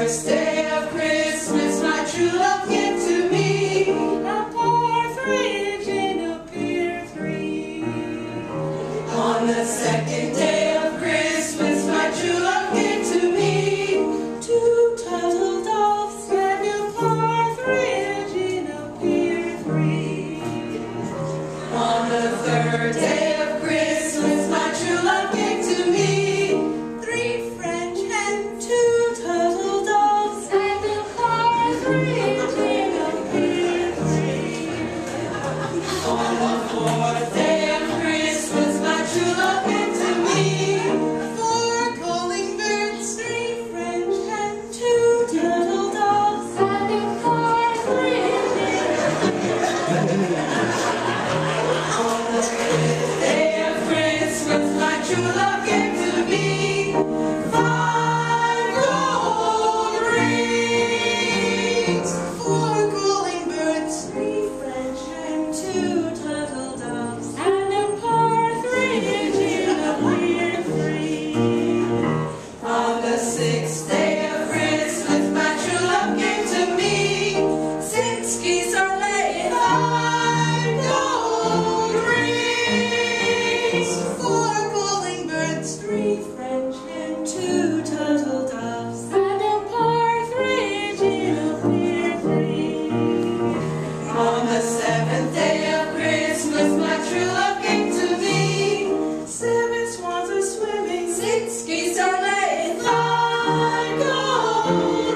first day of Christmas, my true love came to me. A partridge in a pear tree. On the second day of Christmas, my true love came to me. Two turtle doves and a partridge in a pear tree. On the third day of Christmas, my true love came to me. Three French hens, two turtle doves and a partridge in a pear tree. On the fourth day of Christmas, my true love came to me. Four calling birds, three French hens, two turtle doves and a partridge in a pear tree. On the fifth day of Christmas, my true love came to me. Five gold rings. Four calling birds, three French hens, two turtle doves and a partridge in a pear tree. On the sixth day of Christmas, my true love came to me. Six geese are laying, five gold rings. Four calling birds, three French hens, two turtle doves and a partridge in a pear tree. On the seventh day of Christmas, my true love came to me. Seven swans are swimming, Six geese are laying, five gold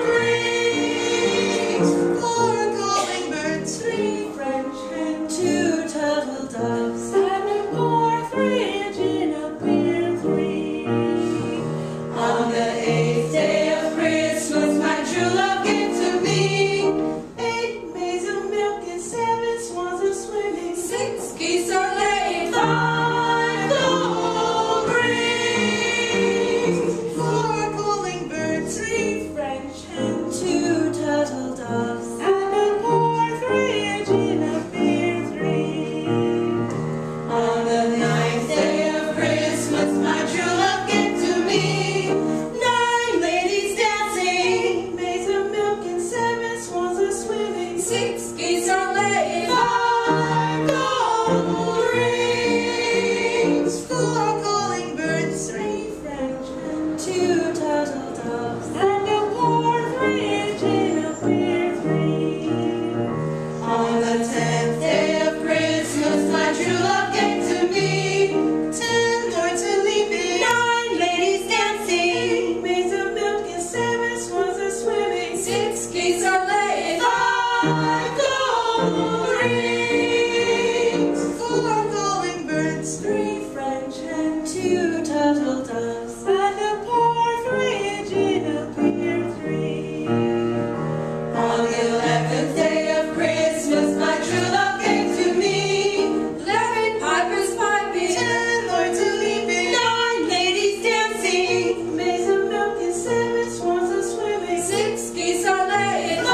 rings. four calling birds, three French hens, two turtle doves and a partridge in a pear tree. On the eighth day of Christmas, my true love came to me. Eight maids of milk and seven swans are swimming. Six geese are laying, five gold rings. Four calling birds, three French hens, two turtle doves and a partridge in a pear tree. On the ninth day of Christmas, my true love came to me. Nine ladies dancing, Maids of milk and seven swans are swimming. six geese are laying, five gold rings. Four calling birds, three French hens, two turtle doves and a partridge in a pear tree. On the 10th day of Christmas, my true love came to me. 10 lords are leaping, 9 ladies dancing, Maids of milk and seven swans are swimming. 6 geese are laying, 5 gold rings. Four calling birds, three French hens, two turtle doves and a partridge in a pear tree. On the 11th day of Christmas, my true love came to me. 11 pipers piping, 10 lords are leaping, 9 ladies dancing, Maids of milk and seven swans are swimming. 6 geese are laying,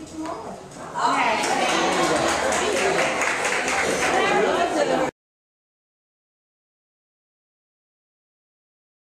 tomorrow. Okay.